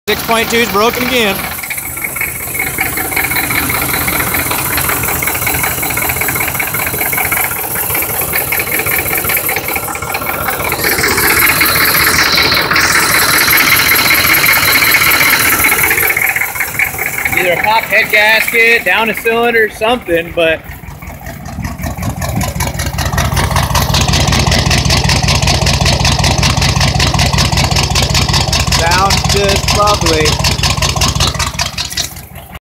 6.2 is broken again. Either a pop head gasket, down a cylinder, something, but sounds just lovely.